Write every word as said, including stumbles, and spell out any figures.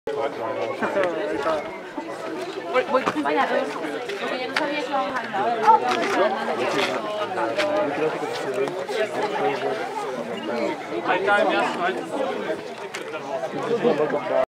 Bây giờ tôi em không biết không hành động.